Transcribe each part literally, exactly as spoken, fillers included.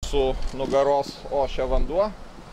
Su nugaros ošia vanduo.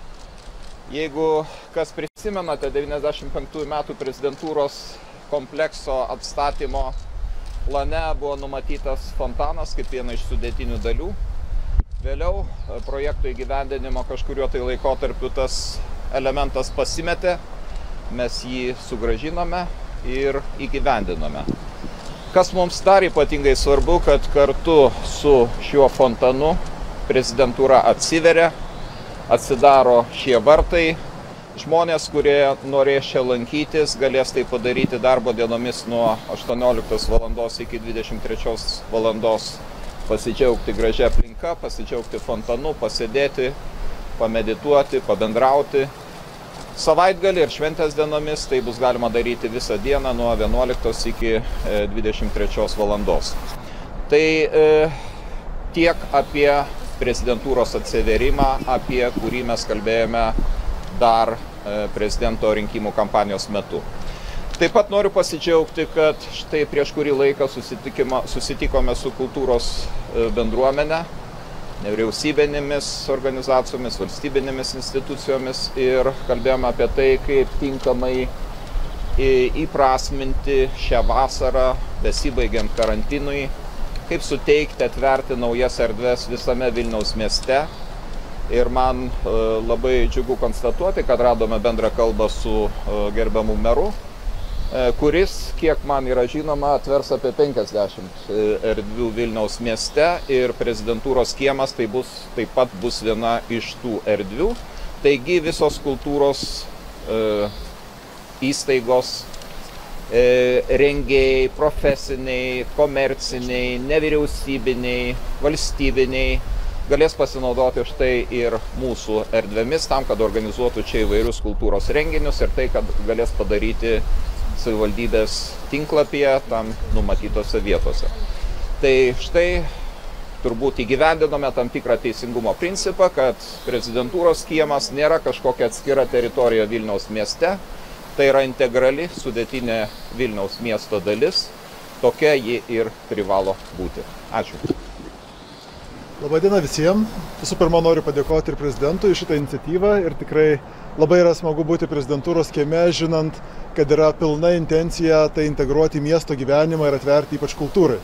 Jeigu kas prisimenate, devyniasdešimt penktųjų metų prezidentūros komplekso atstatymo plane buvo numatytas fontanas kaip viena iš sudėtinių dalių. Vėliau projekto įgyvendinimo kažkuriuo tai laikotarpiu tas elementas pasimetė, mes jį sugrąžinome ir įgyvendinome. Kas mums dar ypatingai svarbu, kad kartu su šiuo fontanu prezidentūra atsiveria, atsidaro šie vartai. Žmonės, kurie norės čia lankytis, galės tai padaryti darbo dienomis nuo aštuonioliktos valandos iki dvidešimt trečios valandos, pasidžiaugti gražia aplinka, pasidžiaugti fontanu, pasėdėti, pamedituoti, pabendrauti. Savaitgalį ir šventės dienomis tai bus galima daryti visą dieną nuo vienuoliktos iki dvidešimt trečios valandos. Tai e, tiek apie prezidentūros atsiverimą, apie kurį mes kalbėjome dar prezidento rinkimų kampanijos metu. Taip pat noriu pasidžiaugti, kad štai prieš kurį laiką susitikome su kultūros bendruomenė, nevyriausybinėmis organizacijomis, valstybinėmis institucijomis ir kalbėjome apie tai, kaip tinkamai įprasminti šią vasarą, besibaigiant karantinui, kaip suteikti, atverti naujas erdves visame Vilniaus mieste. Ir man labai džiugu konstatuoti, kad radome bendrą kalbą su gerbiamu meru, kuris, kiek man yra žinoma, atvers apie penkiasdešimt erdvių Vilniaus mieste ir prezidentūros kiemas tai bus, taip pat bus viena iš tų erdvių. Taigi visos kultūros e, įstaigos, e, rengėjai, profesiniai, komerciniai, nevyriausybiniai, valstybiniai galės pasinaudoti štai ir mūsų erdvėmis tam, kad organizuotų čia įvairius kultūros renginius ir tai, kad galės padaryti savivaldybės tinklapyje tam numatytose vietose. Tai štai turbūt įgyvendinome tam tikrą teisingumo principą, kad prezidentūros kiemas nėra kažkokia atskira teritorija Vilniaus mieste, tai yra integrali sudėtinė Vilniaus miesto dalis, tokia ji ir privalo būti. Ačiū. Labadiena visiems. Visų pirma, noriu padėkoti ir prezidentui iš šitą iniciatyvą ir tikrai labai yra smagu būti prezidentūros kieme, žinant, kad yra pilna intencija tai integruoti į miesto gyvenimą ir atverti ypač kultūrai.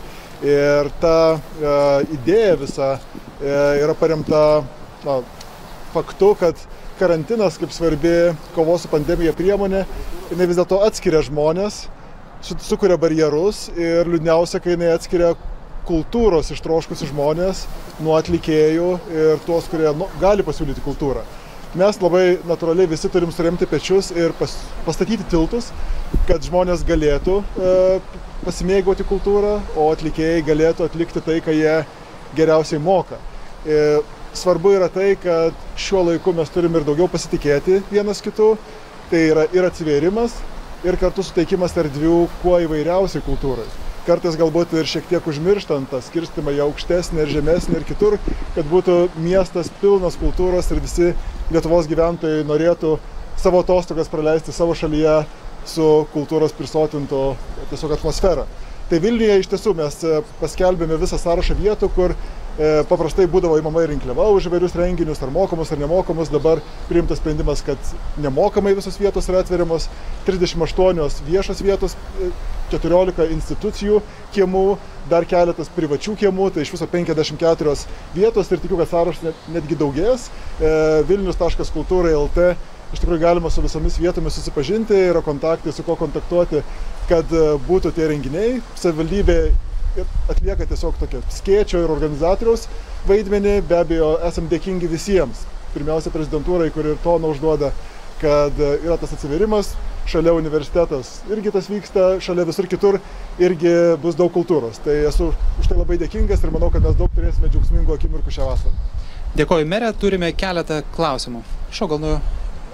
Ir ta e, idėja visa e, yra paremta na, faktu, kad karantinas kaip svarbi kovos su pandemija priemonė, jinai vis dėlto atskiria žmonės, sukuria barjerus ir liūdniausia, kai jinai atskiria kultūros ištroškusi žmonės nuo atlikėjų ir tuos, kurie nu, gali pasiūlyti kultūrą. Mes labai natūraliai visi turim suremti pečius ir pas, pastatyti tiltus, kad žmonės galėtų e, pasimėgauti kultūrą, o atlikėjai galėtų atlikti tai, ką jie geriausiai moka. E, svarbu yra tai, kad šiuo laiku mes turim ir daugiau pasitikėti vienas kitu, tai yra ir atsivėrimas, ir kartu suteikimas erdvių kuo įvairiausiai kultūrai. Kartais galbūt ir šiek tiek užmirštant tą skirstimą į aukštesnį ir žemesnį ir kitur, kad būtų miestas pilnas kultūros ir visi Lietuvos gyventojai norėtų savo atostogas praleisti savo šalyje su kultūros prisotinto tiesiog atmosfera. Tai Vilniuje iš tiesų mes paskelbėme visą sąrašą vietų, kur e, paprastai būdavo įmama ir rinkliava už įvairius renginius, ar mokamus, ar nemokamus. Dabar priimtas sprendimas, kad nemokamai visos vietos yra atveriamos, trisdešimt aštuonios viešos vietos, keturiolika institucijų kiemų, dar keletas privačių kiemų, tai iš viso penkiasdešimt keturios vietos ir tikiu, kad sąrašas netgi daugės. E, vilnius taškas kultūra taškas lt iš tikrųjų galima su visomis vietomis susipažinti, yra kontaktai, su ko kontaktuoti, kad būtų tie renginiai. Savivaldybė atlieka tiesiog tokia skėčio ir organizatoriaus vaidmenį, be abejo esam dėkingi visiems. Pirmiausia prezidentūrai, kuri ir toną užduoda, kad yra tas atsivėrimas, šalia universitetas irgi tas vyksta, šalia visur kitur irgi bus daug kultūros. Tai esu už tai labai dėkingas ir manau, kad mes daug turėsime džiaugsmingų akimirkų šią vasarą. Dėkoju, merė, turime keletą klausimų. Šau, gal nuo...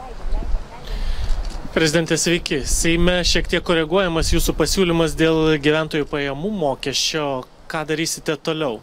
Prezidentė, sveiki. Seime šiek tiek koreguojamas jūsų pasiūlymas dėl gyventojų pajamų mokesčio. Ką darysite toliau?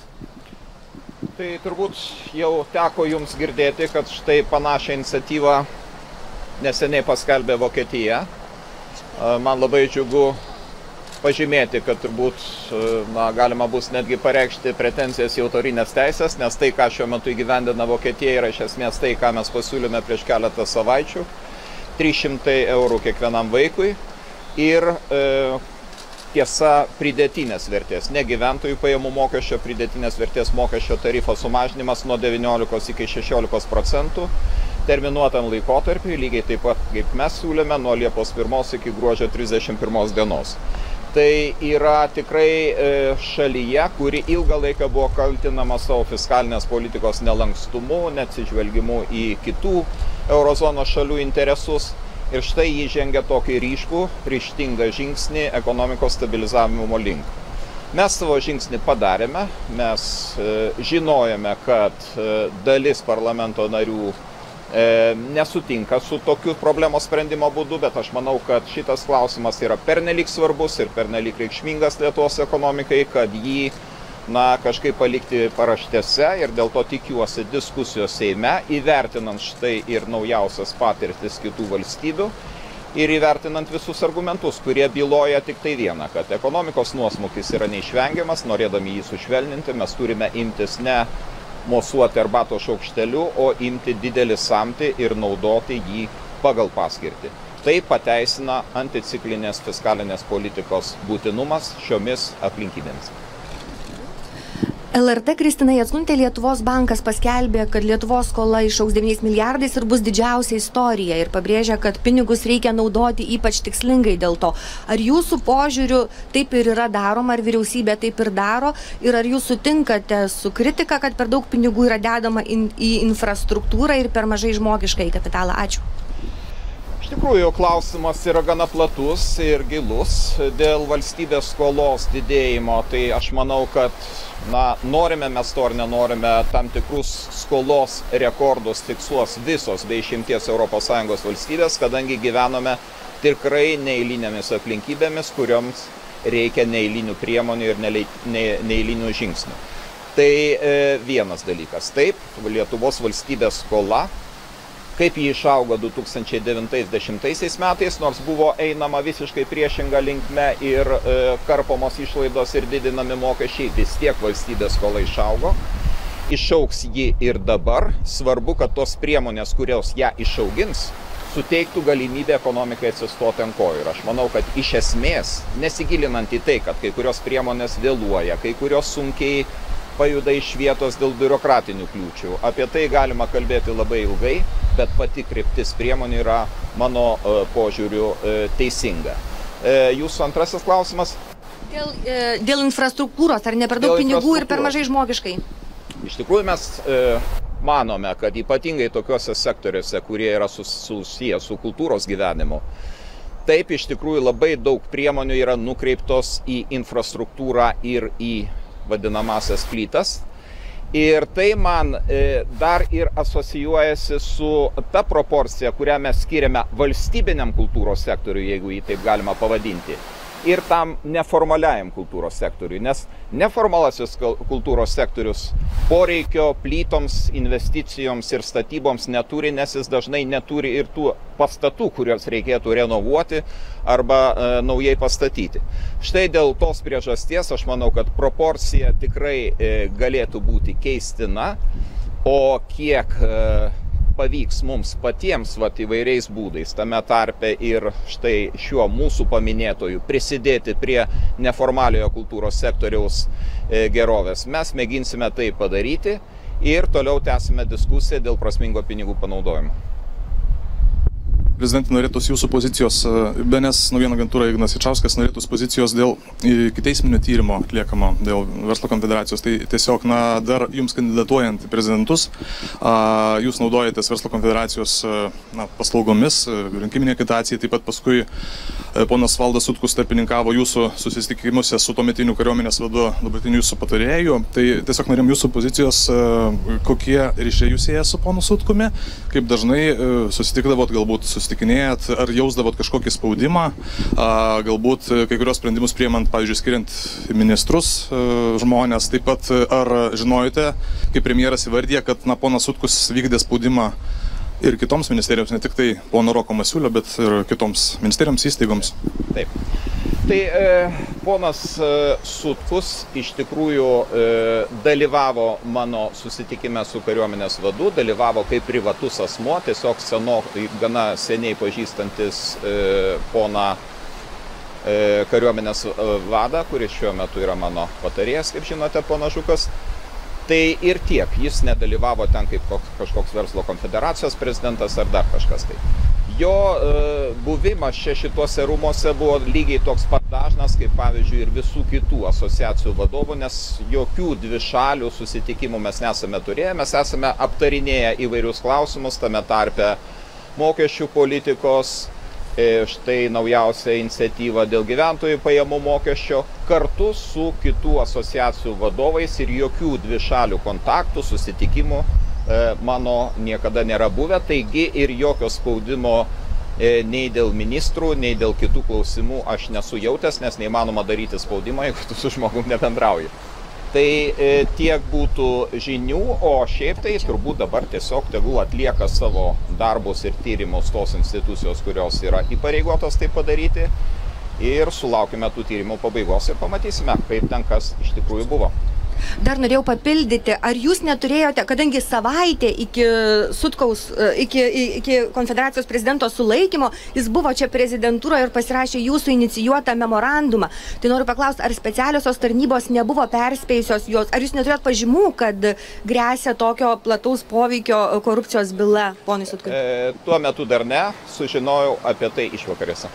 Tai turbūt jau teko jums girdėti, kad štai panašią iniciatyvą neseniai paskelbė Vokietija. Man labai džiugu pažymėti, kad turbūt na, galima bus netgi pareikšti pretenzijas į autorinės teisės, nes tai, ką šiuo metu įgyvendina Vokietija, yra iš esmės tai, ką mes pasiūlėme prieš keletą savaičių. trys šimtai eurų kiekvienam vaikui ir e, tiesa pridėtinės vertės, ne gyventojų pajamų mokesčio, pridėtinės vertės mokesčio tarifo sumažinimas nuo devyniolikos iki šešiolikos procentų terminuotam laikotarpiui, lygiai taip pat kaip mes siūlėme, nuo Liepos pirmos iki gruodžio trisdešimt pirmos dienos. Tai yra tikrai šalyje, kuri ilgą laiką buvo kaltinama savo fiskalinės politikos nelankstumu, neatsižvelgimu į kitų eurozonos šalių interesus. Ir štai jį žengia tokį ryškų, ryžtingą žingsnį ekonomikos stabilizavimo link. Mes savo žingsnį padarėme, mes žinojame, kad dalis parlamento narių nesutinka su tokiu problemos sprendimo būdu, bet aš manau, kad šitas klausimas yra pernelyg svarbus ir pernelyg reikšmingas Lietuvos ekonomikai, kad jį na, kažkaip palikti paraštėse ir dėl to tikiuosi diskusijos Seime, įvertinant štai ir naujausias patirtis kitų valstybių ir įvertinant visus argumentus, kurie byloja tik tai vieną, kad ekonomikos nuosmukis yra neišvengiamas, norėdami jį sušvelninti, mes turime imtis ne mosuoti arbato šaukšteliu, o imti didelį samtį ir naudoti jį pagal paskirtį. Tai pateisina anticiklinės fiskalinės politikos būtinumas šiomis aplinkybėmis. L R T Kristina Jackūnaitė, Lietuvos bankas paskelbė, kad Lietuvos skola išaugs devyniais milijardais ir bus didžiausia istorija ir pabrėžia, kad pinigus reikia naudoti ypač tikslingai dėl to. Ar jūsų požiūriu taip ir yra daroma, ar vyriausybė taip ir daro ir ar jūs sutinkate su kritika, kad per daug pinigų yra dedama in, į infrastruktūrą ir per mažai žmogišką į kapitalą? Ačiū. Iš tikrųjų, klausimas yra gana platus ir gilus dėl valstybės skolos didėjimo. Tai aš manau, kad na, norime mes to ar nenorime, tam tikrus skolos rekordus fiksuos visos be išimties Europos Sąjungos valstybės, kadangi gyvename tikrai neeilinėmis aplinkybėmis, kurioms reikia neeilinių priemonių ir neeilinių žingsnių. Tai e, vienas dalykas. Taip, Lietuvos valstybės skola, kaip jį išaugo du tūkstančiai devintais dešimtaisiais metais, nors buvo einama visiškai priešinga linkme ir e, karpomos išlaidos ir didinami mokesčiai, vis tiek valstybės skola išaugo. Išaugs ji ir dabar. Svarbu, kad tos priemonės, kurios ją išaugins, suteiktų galimybę ekonomikai atsistoti ant kojų. Ir aš manau, kad iš esmės, nesigilinant į tai, kad kai kurios priemonės vėluoja, kai kurios sunkiai pajuda iš vietos dėl biurokratinių kliūčių. Apie tai galima kalbėti labai ilgai, bet pati kryptis priemonių yra mano e, požiūriu e, teisinga. E, jūsų antrasis klausimas? Dėl, e, dėl infrastruktūros, ar ne per daug pinigų ir per mažai žmogiškai? Iš tikrųjų mes e, manome, kad ypatingai tokiuose sektoriuose, kurie yra sus, susiję su kultūros gyvenimu, taip iš tikrųjų labai daug priemonių yra nukreiptos į infrastruktūrą ir į vadinamasias plytas. Ir tai man e, dar ir asocijuojasi su ta proporcija, kurią mes skiriame valstybiniam kultūros sektoriui, jeigu jį taip galima pavadinti, ir tam neformaliajam kultūros sektoriui. Nes neformalasis kultūros sektorius poreikio plytoms, investicijoms ir statyboms neturi, nes jis dažnai neturi ir tų pastatų, kuriuos reikėtų renovuoti arba e, naujai pastatyti. Štai dėl tos priežasties aš manau, kad proporcija tikrai e, galėtų būti keistina, o kiek e, pavyks mums patiems vat, įvairiais būdais, tame tarpe ir štai šiuo mūsų paminėtoju prisidėti prie neformaliojo kultūros sektoriaus e, gerovės. Mes mėginsime tai padaryti ir toliau tęsime diskusiją dėl prasmingo pinigų panaudojimo. Prezidentė, norėtųsi jūsų pozicijos, B N S naujienų agentūra Ignas Jačauskas norėtųsi pozicijos dėl ikiteisminio tyrimo atliekamo dėl Verslo konfederacijos. Tai tiesiog, na, dar jums kandidatuojant į prezidentus, jūs naudojatės Verslo konfederacijos na, paslaugomis, rinkiminė agitacija, taip pat paskui ponas Valdas Sutkus tarpininkavo jūsų susitikimuose su tuometiniu kariuomenės vadu, dabartiniu jūsų patarėju. Tai tiesiog norėjom jūsų pozicijos, kokie ryšiai jūs ėję su ponu Sutkumi, kaip dažnai susitikdavot, galbūt susitikinėjat, ar jausdavot kažkokį spaudimą, galbūt kai kurios sprendimus priimant, pavyzdžiui, skiriant ministrus žmonės, taip pat ar žinojote, kaip premjeras įvardė, kad na, ponas Sutkus vykdė spaudimą ir kitoms ministerijoms, ne tik tai pono Roko Masiulio, bet ir kitoms ministerijoms, įstaigoms. Taip. Tai e, ponas e, Sutkus iš tikrųjų e, dalyvavo mano susitikime su kariuomenės vadu, dalyvavo kaip privatus asmuo, tiesiog seno, gana seniai pažįstantis e, poną e, kariuomenės vadą, kuris šiuo metu yra mano patarėjas, kaip žinote, ponas Žukas. Tai ir tiek, jis nedalyvavo ten kaip kažkoks verslo konfederacijos prezidentas ar dar kažkas tai. Jo e, buvimas čia šituose rūmose buvo lygiai toks pat dažnas, kaip pavyzdžiui ir visų kitų asociacijų vadovų, nes jokių dvišalių susitikimų mes nesame turėję, mes esame aptarinėję įvairius klausimus, tame tarpe mokesčių politikos, e, štai naujausia iniciatyva dėl gyventojų pajamų mokesčio, kartu su kitų asociacijų vadovais ir jokių dvišalių kontaktų, susitikimų mano niekada nėra buvę, taigi ir jokio spaudimo nei dėl ministrų, nei dėl kitų klausimų aš nesu jautęs, nes neįmanoma daryti spaudimą, jeigu tu su žmogum nebendrauji. Tai tiek būtų žinių, o šiaip tai turbūt dabar tiesiog tegul atlieka savo darbus ir tyrimus tos institucijos, kurios yra įpareigotos tai padaryti, ir sulaukime tų tyrimų pabaigos ir pamatysime, kaip ten kas iš tikrųjų buvo. Dar norėjau papildyti, ar jūs neturėjote, kadangi savaitė iki Sutkaus, iki, iki konfederacijos prezidento sulaikymo, jis buvo čia prezidentūroje ir pasirašė jūsų inicijuotą memorandumą. Tai noriu paklausti, ar specialiosios tarnybos nebuvo perspėjusios jos, ar jūs neturėjot pažymų, kad grėsia tokio plataus poveikio korupcijos byla, ponui Sutkui? E, tuo metu dar ne, sužinojau apie tai išvakarėse.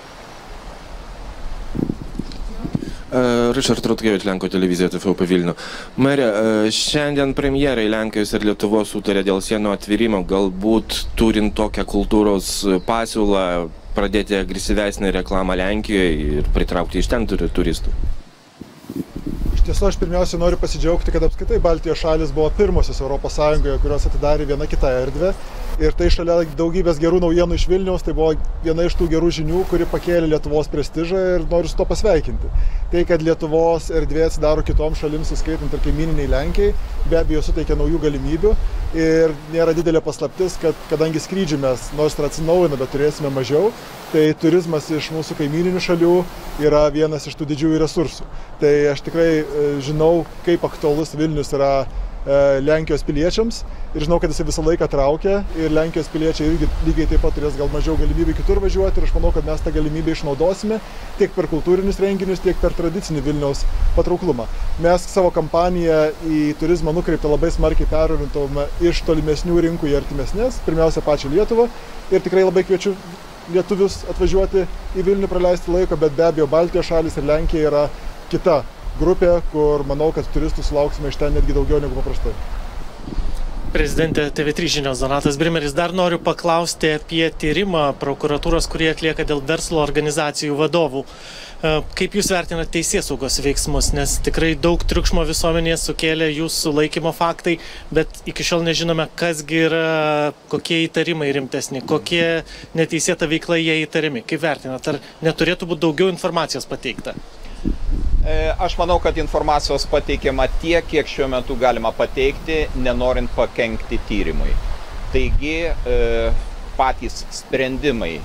Ryšard Rutkevič, Lenkų televizija T V P Vilnių. Merė, šiandien premjerai Lenkijos ir Lietuvos sutarė dėl sienų atvirimo, galbūt turint tokią kultūros pasiūlą pradėti agresyvesnį reklamą Lenkijoje ir pritraukti iš ten turistų. Iš tiesų, aš pirmiausia noriu pasidžiaugti, kad apskritai Baltijos šalis buvo pirmosios Europos Sąjungoje, kurios atidarė vieną kitą erdvę. Ir tai šalia daugybės gerų naujienų iš Vilniaus, tai buvo viena iš tų gerų žinių, kuri pakėlė Lietuvos prestižą ir noriu su to pasveikinti. Tai, kad Lietuvos erdvė atsidaro kitoms šalims, įskaitant ir kaimyniniai Lenkijai, be abejo suteikia naujų galimybių ir nėra didelė paslaptis, kad kadangi skrydžių mes nors ir atsinaujina, bet turėsime mažiau, tai turizmas iš mūsų kaimyninių šalių yra vienas iš tų didžiųjų resursų. Tai aš tikrai žinau, kaip aktualus Vilnius yra Lenkijos piliečiams ir žinau, kad jis visą laiką traukia ir Lenkijos piliečiai irgi lygiai taip pat turės gal mažiau galimybių kitur važiuoti ir aš manau, kad mes tą galimybę išnaudosime tiek per kultūrinius renginius, tiek per tradicinį Vilniaus patrauklumą. Mes savo kampaniją į turizmą nukreiptą labai smarkiai perorientavome iš tolimesnių rinkų į artimesnės, pirmiausia pačią Lietuvą, ir tikrai labai kviečiu lietuvius atvažiuoti į Vilnių praleisti laiko, bet be abejo Baltijos šalis ir Lenkija yra kita grupė, kur manau, kad turistų sulauksime iš ten netgi daugiau negu paprastai. Prezidentė T V trys žinios Donatas Brimeris, dar noriu paklausti apie tyrimą prokuratūros, kurį atlieka dėl verslo organizacijų vadovų. Kaip jūs vertinate teisėsaugos veiksmus, nes tikrai daug triukšmo visuomenėje sukėlė jūsų sulaikymo faktai, bet iki šiol nežinome, kasgi yra, kokie įtarimai rimtesni, kokie neteisėta veikla jie įtarimi. Kaip vertinate, ar neturėtų būti daugiau informacijos pateikta? Aš manau, kad informacijos pateikiama tiek, kiek šiuo metu galima pateikti, nenorint pakenkti tyrimui. Taigi patys sprendimai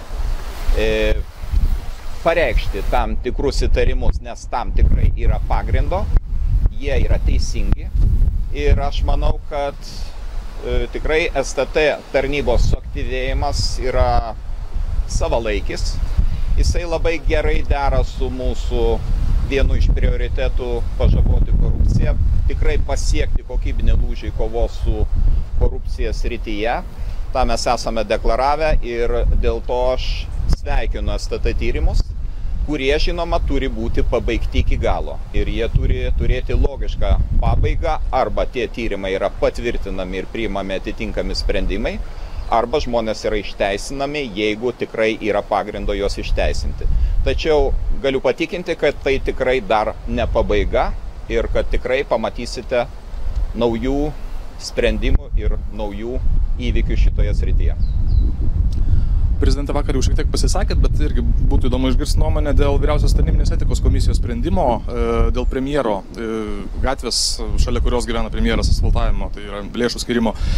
pareikšti tam tikrus įtarimus, nes tam tikrai yra pagrindo, jie yra teisingi. Ir aš manau, kad tikrai S T T tarnybos suaktyvėjimas yra savalaikis. Jisai labai gerai dera su mūsų vienu iš prioritetų pažaboti korupciją, tikrai pasiekti kokybinį lūžį kovos su korupcija srityje. Ta mes esame deklaravę ir dėl to aš sveikinu S T T tyrimus, kurie, žinoma, turi būti pabaigti iki galo. Ir jie turi turėti logišką pabaigą, arba tie tyrimai yra patvirtinami ir priimami atitinkami sprendimai, arba žmonės yra išteisinami, jeigu tikrai yra pagrindo juos išteisinti. Tačiau galiu patikinti, kad tai tikrai dar ne pabaiga ir kad tikrai pamatysite naujų sprendimų ir naujų įvykių šitoje srityje. Prezidentė, vakar jau šiek tiek pasisakėt, bet irgi būtų įdomu išgirsti nuomonę dėl Vyriausios tarnybinės etikos komisijos sprendimo, dėl premjero gatvės, šalia kurios gyvena premjeras, asfaltavimo, tai yra lėšų skirimo.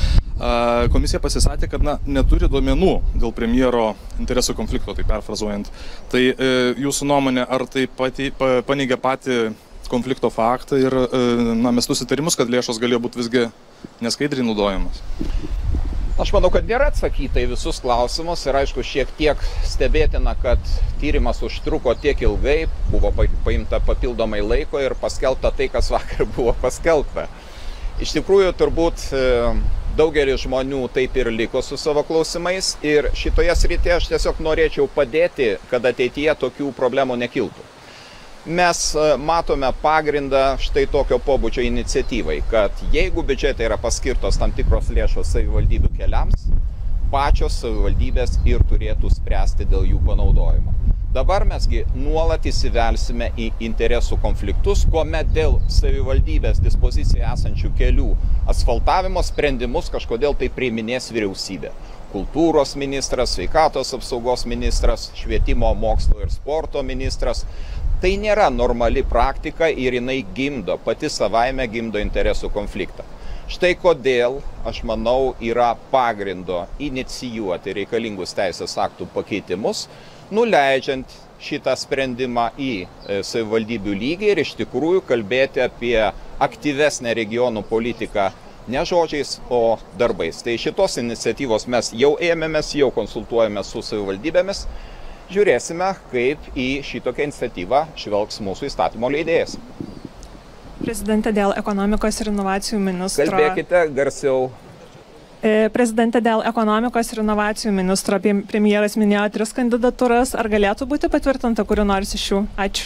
Komisija pasisakė, kad na, neturi duomenų dėl premjero interesų konflikto, tai perfrazuojant. Tai jūsų nuomonė, ar tai pati, paneigia patį konflikto faktą ir na, mes susitarimus, kad lėšos galėjo būti visgi neskaidriai naudojamas? Aš manau, kad nėra atsakyta į visus klausimus ir aišku, šiek tiek stebėtina, kad tyrimas užtruko tiek ilgai, buvo paimta papildomai laiko ir paskelbta tai, kas vakar buvo paskelbta. Iš tikrųjų, turbūt daugelis žmonių taip ir liko su savo klausimais ir šitoje srityje aš tiesiog norėčiau padėti, kad ateityje tokių problemų nekiltų. Mes matome pagrindą štai tokio pobūdžio iniciatyvai, kad jeigu biudžete yra paskirtos tam tikros lėšos savivaldybių keliams, pačios savivaldybės ir turėtų spręsti dėl jų panaudojimo. Dabar mesgi nuolat įsivelsime į interesų konfliktus, kuomet dėl savivaldybės dispozicijoje esančių kelių asfaltavimo sprendimus kažkodėl tai priiminės vyriausybė. Kultūros ministras, sveikatos apsaugos ministras, švietimo, mokslo ir sporto ministras. Tai nėra normali praktika ir jinai gimdo, pati savaime gimdo interesų konfliktą. Štai kodėl, aš manau, yra pagrindo inicijuoti reikalingus teisės aktų pakeitimus, nuleidžiant šitą sprendimą į savivaldybių lygį ir iš tikrųjų kalbėti apie aktyvesnę regionų politiką ne žodžiais, o darbais. Tai šitos iniciatyvos mes jau ėmėmės, jau konsultuojame su savivaldybėmis. Žiūrėsime, kaip į šitokią iniciatyvą žvelgs mūsų įstatymo leidėjas. Prezidentė, dėl ekonomikos ir inovacijų ministro... Kalbėkite garsiau. Prezidentė, dėl ekonomikos ir inovacijų ministro premjeras minėjo tris kandidatūras. Ar galėtų būti patvirtinta kuri nors iš jų? Ačiū.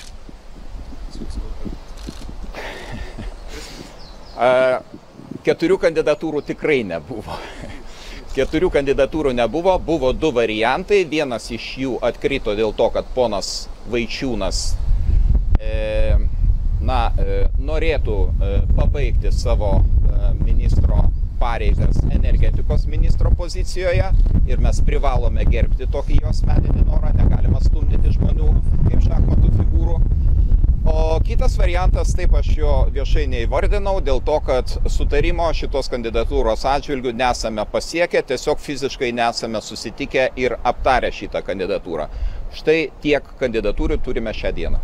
Keturių kandidatūrų tikrai nebuvo. Keturių kandidatūrų nebuvo, buvo du variantai, vienas iš jų atkrito dėl to, kad ponas Vaičiūnas e, na, e, norėtų e, pabaigti savo e, ministro pareigas energetikos ministro pozicijoje ir mes privalome gerbti tokį jo asmeninį norą, negalima stumdyti žmonių kaip šachmatų figūrų. O kitas variantas, taip aš jo viešai neįvardinau, dėl to, kad sutarimo šitos kandidatūros atžvilgių nesame pasiekę, tiesiog fiziškai nesame susitikę ir aptarę šitą kandidatūrą. Štai tiek kandidatūrų turime šią dieną.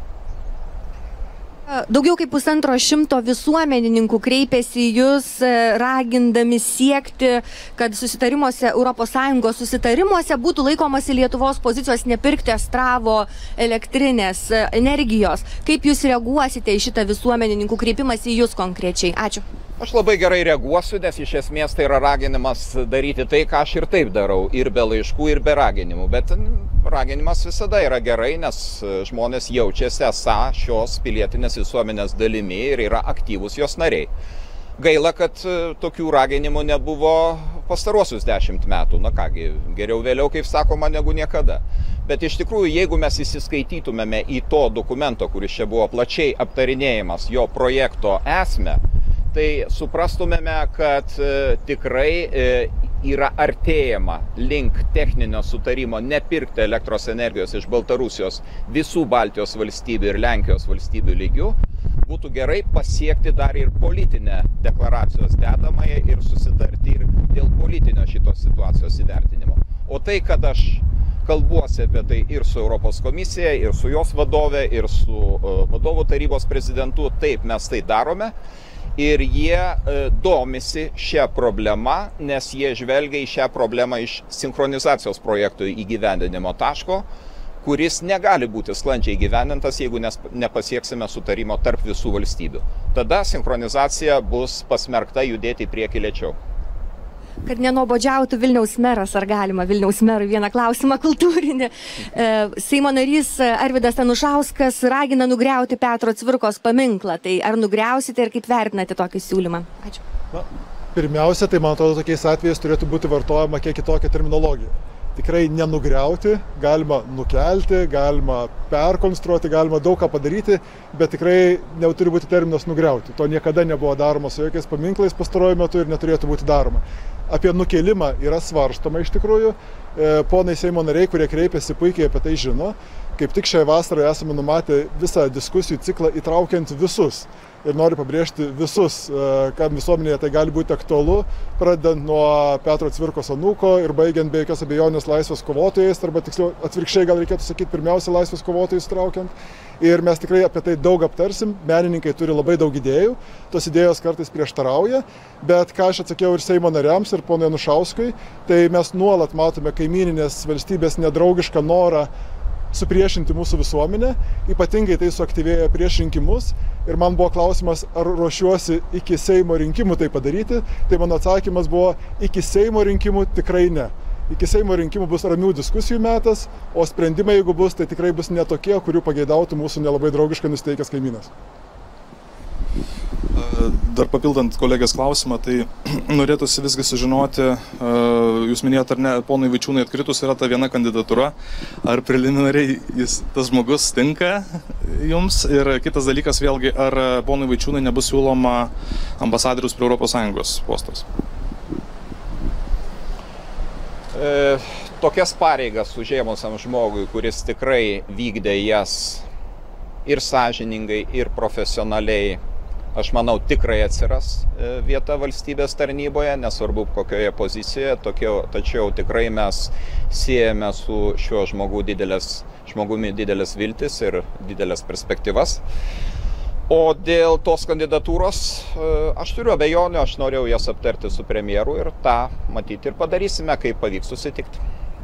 Daugiau kaip pusantro šimto visuomenininkų kreipėsi į jūs, ragindami siekti, kad susitarimuose, Europos Sąjungos susitarimuose būtų laikomasi Lietuvos pozicijos nepirkti astravo elektrinės energijos. Kaip jūs reaguosite į šitą visuomenininkų kreipimąsi į jūs konkrečiai? Ačiū. Aš labai gerai reaguosiu, nes iš esmės tai yra raginimas daryti tai, ką aš ir taip darau, ir be laiškų, ir be raginimų. Bet raginimas visada yra gerai, nes žmonės jaučiasi esą šios pilietinės visuomenės dalimi ir yra aktyvūs jos nariai. Gaila, kad tokių raginimų nebuvo pastaruosius dešimt metų. Na kągi, geriau vėliau, kaip sakoma, negu niekada. Bet iš tikrųjų, jeigu mes įsiskaitytumėme į to dokumento, kuris čia buvo plačiai aptarinėjimas, jo projekto esmę, tai suprastumėme, kad e, tikrai e, yra artėjama link techninio sutarimo nepirkti elektros energijos iš Baltarusijos visų Baltijos valstybių ir Lenkijos valstybių lygių. Būtų gerai pasiekti dar ir politinę deklaracijos dedamąją ir susitarti ir dėl politinio šitos situacijos įvertinimo. O tai, kad aš kalbuosi apie tai ir su Europos komisija, ir su jos vadove, ir su uh, vadovų tarybos prezidentu, taip mes tai darome. Ir jie e, domisi šią problemą, nes jie žvelgia į šią problemą iš sinchronizacijos projektų įgyvendinimo taško, kuris negali būti sklandžiai įgyvendintas, jeigu nes, nepasieksime sutarimo tarp visų valstybių. Tada sinchronizacija bus pasmerkta judėti į priekį lėčiau. Kad nenobodžiautų Vilniaus meras, ar galima Vilniaus merui vieną klausimą kultūrinį. Seimo narys Arvydas Anušauskas ragina nugriauti Petro Cvirkos paminklą. Tai ar nugriausite ir kaip vertinate tokį siūlymą? Ačiū. Na, pirmiausia, tai man atrodo, tokiais atvejais turėtų būti vartojama kiek kitokia terminologija. Tikrai nenugriauti, galima nukelti, galima perkonstruoti, galima daug ką padaryti, bet tikrai neturi būti terminas nugriauti. To niekada nebuvo daroma su jokiais paminklais pastaruoju metu ir neturėtų būti daroma. Apie nukelimą yra svarstoma iš tikrųjų. Ponai Seimo nariai, kurie kreipėsi, puikiai apie tai žino. Kaip tik šiai vasarai esame numatę visą diskusijų ciklą įtraukiant visus ir noriu pabrėžti visus, kam visuomenėje tai gali būti aktualu, pradedant nuo Petro Cvirkos anūko ir baigiant be jokios abejonės laisvės kovotojais, arba tiksliau atvirkščiai gal reikėtų sakyti pirmiausia laisvės kovotojus traukiant. Ir mes tikrai apie tai daug aptarsim, menininkai turi labai daug idėjų, tos idėjos kartais prieštarauja, bet ką aš atsakiau ir Seimo nariams, ir ponui Anušauskui, tai mes nuolat matome kaimyninės valstybės nedraugišką norą supriešinti mūsų visuomenę, ypatingai tai suaktyvėja prieš rinkimus. Ir man buvo klausimas, ar ruošiuosi iki Seimo rinkimų tai padaryti, tai mano atsakymas buvo, iki Seimo rinkimų tikrai ne. Iki Seimo rinkimų bus ramių diskusijų metas, o sprendimai, jeigu bus, tai tikrai bus ne tokie, kurių pageidautų mūsų nelabai draugiškai nusteikęs kaimynas. Dar papildant kolegės klausimą, tai norėtųsi visgi sužinoti, jūs minėjote, ar ne, ponui Vaičiūnui atkritus yra ta viena kandidatūra, ar preliminariai jis, tas žmogus tinka jums, ir kitas dalykas vėlgi, ar ponui Vaičiūnui nebus siūloma ambasadorius prie Europos Sąjungos postas? E, tokias pareigas užėmusiam žmogui, kuris tikrai vykdė jas ir sąžiningai, ir profesionaliai, aš manau, tikrai atsiras vieta valstybės tarnyboje, nesvarbu kokioje pozicijoje, tokio, tačiau tikrai mes siejame su šiuo žmogu didelės, žmogumi didelės viltis ir didelės perspektyvas. O dėl tos kandidatūros aš turiu abejonių, aš norėjau jas aptarti su premjeru ir tą matyti ir padarysime, kai pavyks susitikti.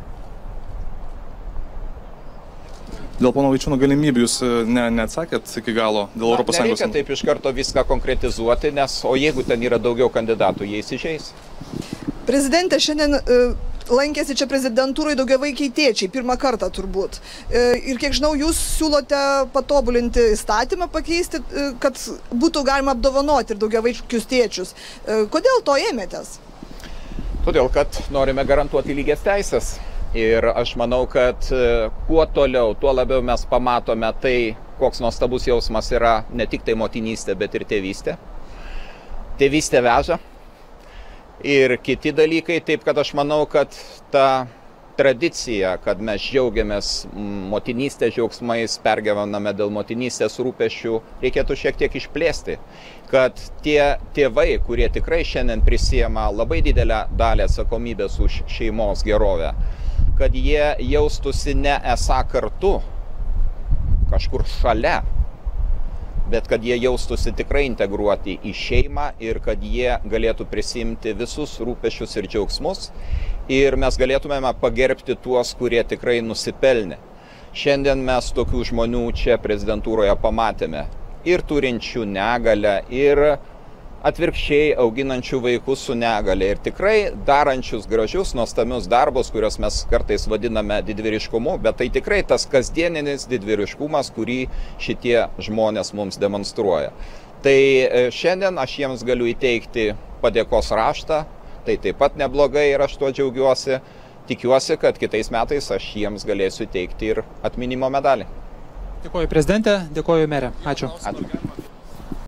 Dėl pono Vaičiūno galimybių jūs ne, neatsakėt iki galo dėl Europos Sąjungos? Nereikia taip iš karto viską konkretizuoti, nes o jeigu ten yra daugiau kandidatų, jie įsižeis. Prezidentė, šiandien uh, lankėsi čia prezidentūrai daugiavaikiai tėčiai, pirmą kartą turbūt. Uh, ir kiek žinau, jūs siūlote patobulinti įstatymą, pakeisti, uh, kad būtų galima apdovanoti ir daugiavaikius tėčius. Uh, kodėl to ėmėtės? Todėl, kad norime garantuoti lygias teisės. Ir aš manau, kad kuo toliau, tuo labiau mes pamatome tai, koks nuostabus jausmas yra ne tik tai motinystė, bet ir tėvystė. Tėvystė veža ir kiti dalykai, taip kad aš manau, kad ta tradicija, kad mes džiaugiamės motinystės džiaugsmais, pergyvename dėl motinystės rūpesčių, reikėtų šiek tiek išplėsti. Kad tie tėvai, kurie tikrai šiandien prisiema labai didelę dalį atsakomybės už šeimos gerovę, kad jie jaustųsi ne esą kartu, kažkur šalia, bet kad jie jaustųsi tikrai integruoti į šeimą ir kad jie galėtų prisimti visus rūpesčius ir džiaugsmus ir mes galėtumėme pagerbti tuos, kurie tikrai nusipelnė. Šiandien mes tokių žmonių čia prezidentūroje pamatėme ir turinčių negalę, ir atvirkščiai auginančių vaikus su negale ir tikrai darančius gražius, nuostabius darbus, kuriuos mes kartais vadiname didvyriškumu, bet tai tikrai tas kasdieninis didvyriškumas, kurį šitie žmonės mums demonstruoja. Tai šiandien aš jiems galiu įteikti padėkos raštą, tai taip pat neblogai ir aš tuo džiaugiuosi. Tikiuosi, kad kitais metais aš jiems galėsiu įteikti ir atminimo medalį. Dėkoju prezidentė, dėkoju merė. Ačiū. Ačiū.